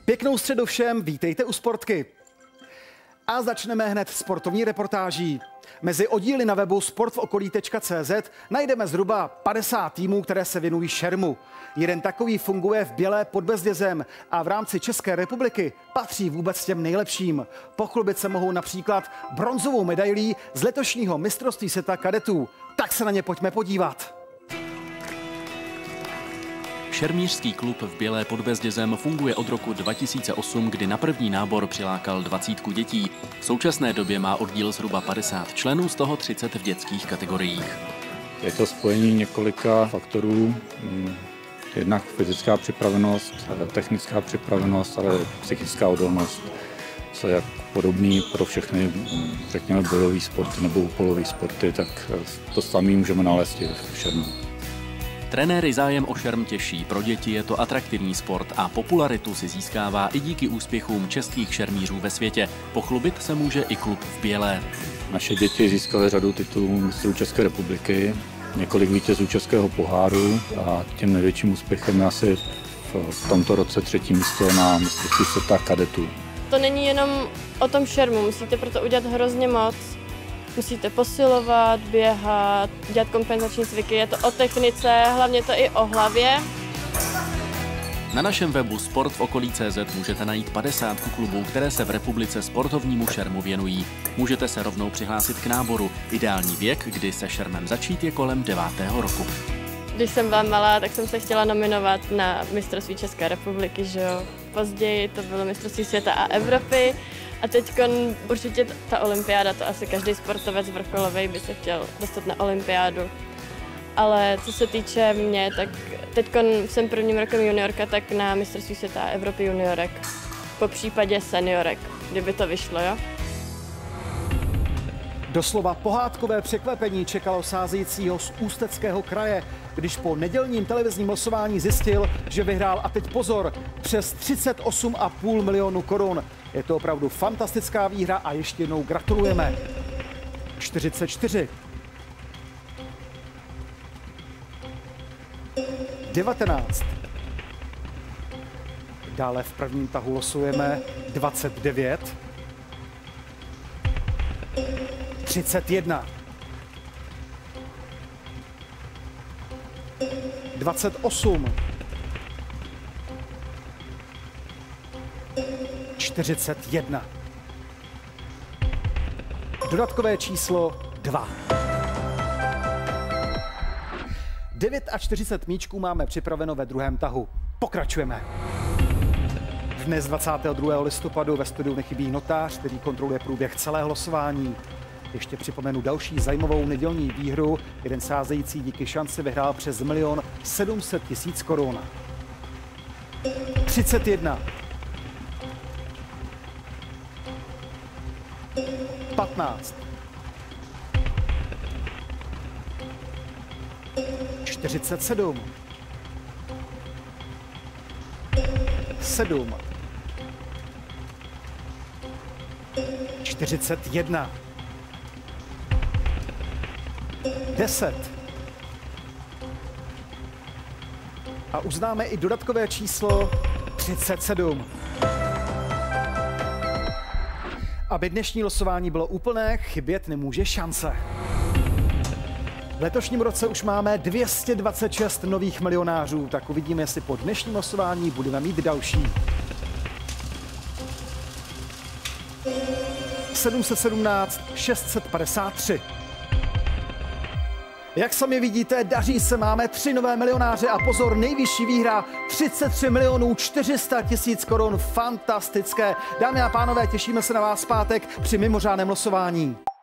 Pěknou středu všem, vítejte u Sportky. A začneme hned sportovní reportáží. Mezi oddíly na webu sportokolí.cz najdeme zhruba 50 týmů, které se věnují šermu. Jeden takový funguje v Bělé pod Bezdězem a v rámci České republiky patří vůbec těm nejlepším. Pochlubit se mohou například bronzovou medailí z letošního mistrovství světa kadetů. Tak se na ně pojďme podívat. Šermířský klub v Bělé pod Bezdězem funguje od roku 2008, kdy na první nábor přilákal 20 dětí. V současné době má oddíl zhruba 50 členů, z toho 30 v dětských kategoriích. Je to spojení několika faktorů, jednak fyzická připravenost, technická připravenost, ale psychická odolnost, co je podobný pro všechny, řekněme, bojový sporty nebo úkolový sporty, tak to samé můžeme nalézt i v šermu. Trenéry zájem o šerm těší, pro děti je to atraktivní sport a popularitu si získává i díky úspěchům českých šermířů ve světě. Pochlubit se může i klub v Bělé. Naše děti získaly řadu titulů mistrů České republiky, několik vítězů českého poháru a tím největším úspěchem je asi v tomto roce 3. místo na mistrovství světa kadetů. To není jenom o tom šermu, musíte proto udělat hrozně moc. Musíte posilovat, běhat, dělat kompenzační cviky, je to o technice, hlavně to i o hlavě. Na našem webu sportokolí.cz můžete najít 50 klubů, které se v republice sportovnímu šermu věnují. Můžete se rovnou přihlásit k náboru. Ideální věk, kdy se šermem začít, je kolem 9. roku. Když jsem byla malá, tak jsem se chtěla nominovat na mistrovství České republiky, že jo. Později to bylo mistrovství světa a Evropy. A teď určitě ta olympiáda, to asi každý sportovec vrcholový by se chtěl dostat na olympiádu. Ale co se týče mě, tak teď jsem prvním rokem juniorka, tak na mistrovství světa a Evropy juniorek. Po případě seniorek, kdyby to vyšlo, jo? Doslova pohádkové překvapení čekalo sázejícího z Ústeckého kraje, když po nedělním televizním losování zjistil, že vyhrál, a teď pozor, přes 38,5 milionu korun. Je to opravdu fantastická výhra a ještě jednou gratulujeme. 44. 19. Dále v prvním tahu losujeme 29. 31. 28. 41. Dodatkové číslo 2. 49 míčků máme připraveno ve druhém tahu. Pokračujeme. Dnes 22. listopadu ve studiu nechybí notář, který kontroluje průběh celého losování. Ještě připomenu další zajímavou nedělní výhru. Jeden sázející díky šanci vyhrál přes 1 700 000 korun. 31. 15. 47. 7. 41. 10. A uznáme i dodatkové číslo 37. Aby dnešní losování bylo úplné, chybět nemůže šance. V letošním roce už máme 226 nových milionářů, tak uvidíme, jestli po dnešním losování budeme mít další. 717 653. Jak sami vidíte, daří se, máme 3 nové milionáře a pozor, nejvyšší výhra 33 400 000 korun. Fantastické. Dámy a pánové, těšíme se na vás v pátek při mimořádném losování.